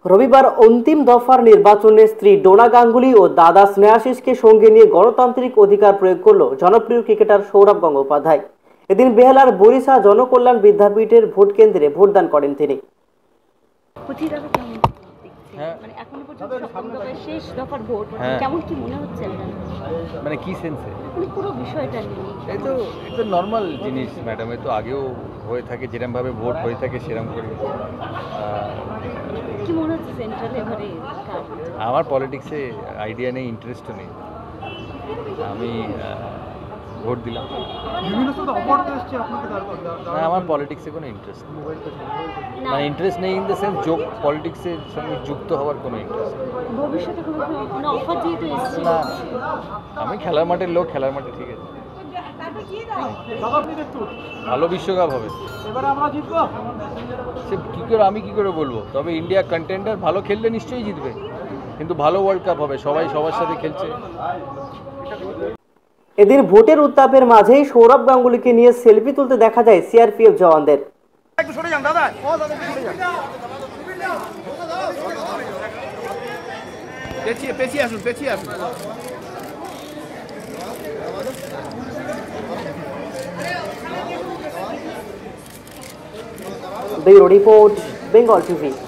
রবিবার অন্তিম দফার নির্বাচনে স্ত্রী ডোনা গাঙ্গুলি ও দাদা স্নেহাশিসকে সঙ্গে নিয়ে গণতান্ত্রিক অধিকার প্রয়োগ করল জনপ্রিয় ক্রিকেটার সৌরভ গঙ্গোপাধ্যায়। এদিন বেহালার বরিশা জনকল্যাণ বিদ্যাপীঠের ভোট কেন্দ্রে ভোটদান করেন তিনি। শেষ দফার ভোট কেমন কি মনে হচ্ছে? মানে কি সেন্সে পুরো বিষয়টা নিয়ে এই তো নর্মাল জিনিস ম্যাডাম, এই তো আগেও হয়ে থাকে, যেরকমভাবে ভোট হয়ে থাকে সেরকম করে। কি মনে হচ্ছে সেন্ট্রাল এবারে? আমার পলিটিক্সে আইডিয়া নেই, ইন্টারেস্টও নেই, আমি ভোট দিলাম। না, আমার পলিটিক্সে কোনো ইন্টারেস্ট নেই, মানে ইন্টারেস্ট নেই ইন দ্য সেন্স পলিটিক্সের সঙ্গে যুক্ত হওয়ার কোনো ইন্টারেস্ট নেই। ভবিষ্যতে কোনো অফার যেহেতু এসেছে না, আমি খেলার মাঠের লোক, খেলার মাঠে ঠিক আছে। ভালো বিশ্বকাপ হবে, সে কী করে আমি কী করে বলবো, তবে ইন্ডিয়া কন্টেন্ডার, ভালো খেললে নিশ্চয়ই জিতবে, কিন্তু ভালো ওয়ার্ল্ড কাপ হবে, সবাই সবার সাথে খেলছে। এদিন ভোটের উত্তাপের মাঝেই সৌরভ গাঙ্গুলিকে নিয়ে সেলফি তুলতে দেখা যায় সিআরপিএফ জওয়ানদের। Bureau report, Bengal TV.